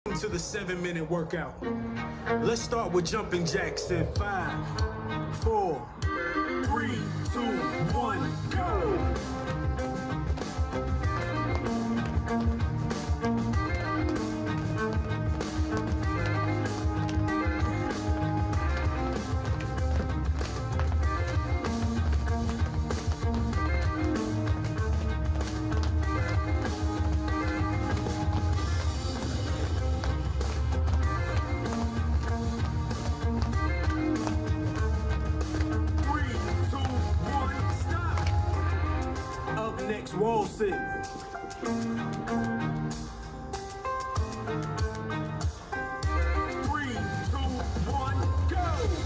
To the 7-minute workout. Let's start with jumping jacks in 5, 4, 3, 2, 1, go! Next, wall sit. 3, 2, 1, go!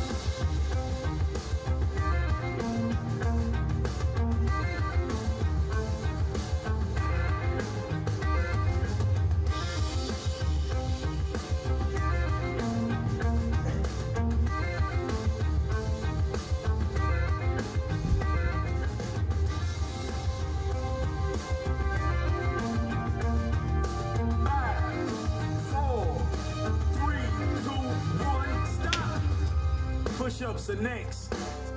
Push-ups are next.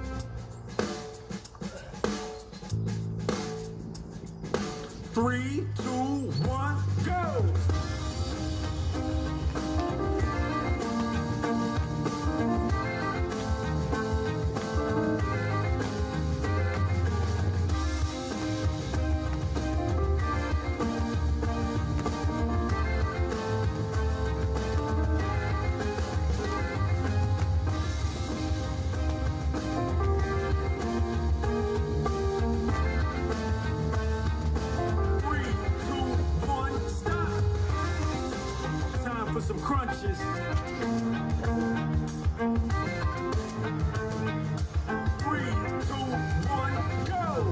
3, 2, 1, go! Some crunches. 3, 2, 1, go!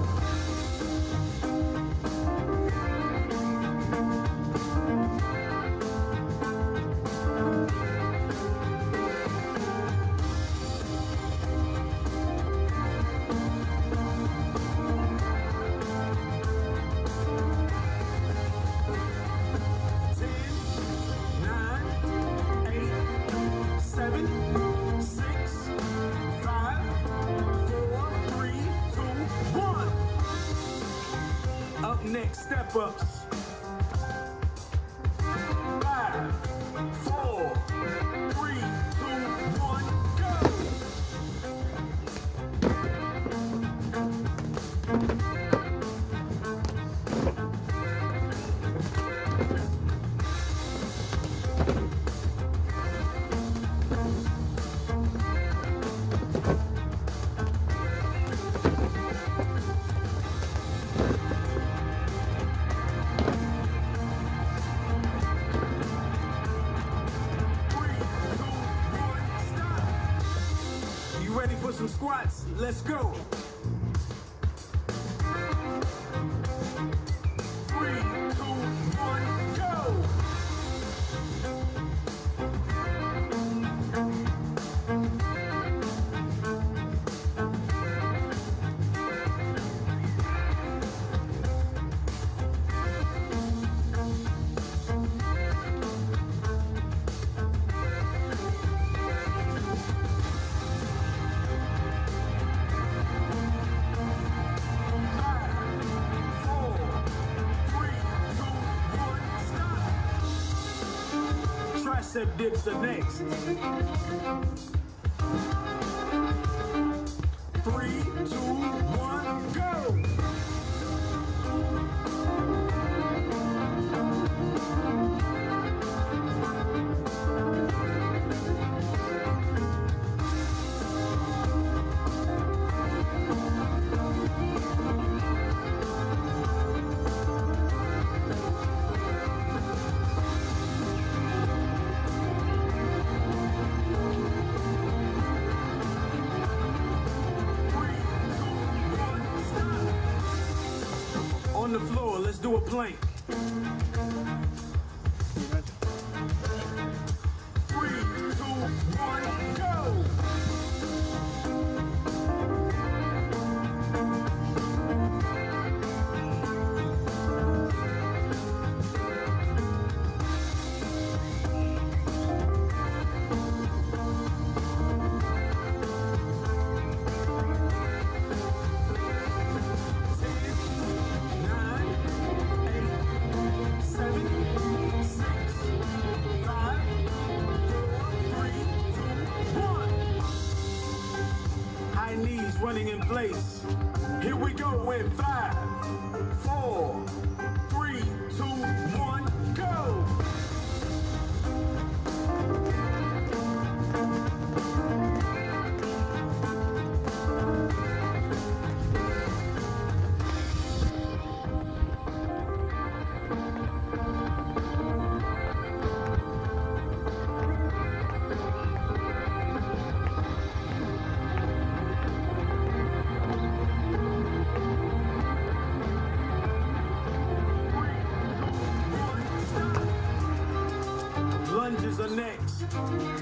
Next, step ups. 5, 4, 3, 2, 1, go! Ready for some squats? Let's go. 3, 2, 1, go. Tricep dips are next. 3, 2, 1, go! On the floor, let's do a plank. 3, 2, 1, go! place. Here we go in 5, 4, 3, 2, 1, go! Lunges are next. 3,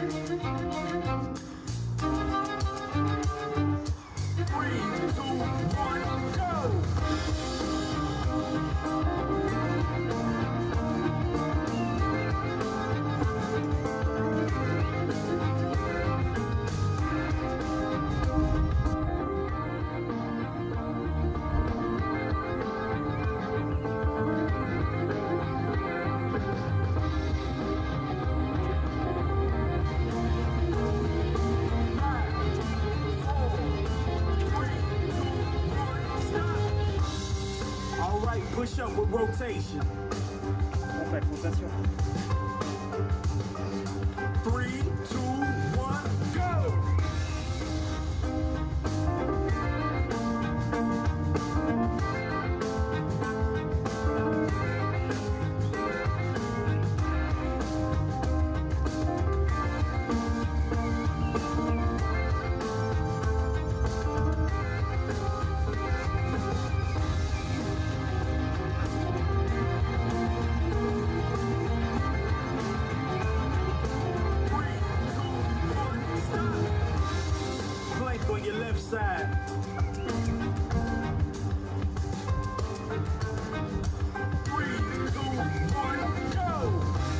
2, 1, go! Push up with rotation. 3, 2, 1, go! On your left side. 3, 2, 1, go!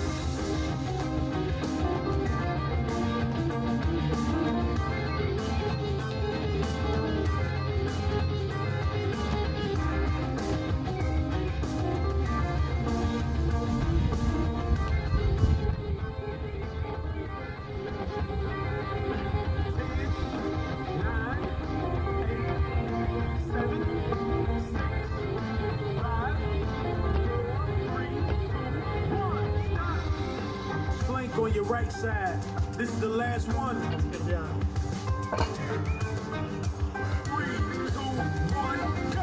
On your right side. This is the last one. 3, 2, 1, go!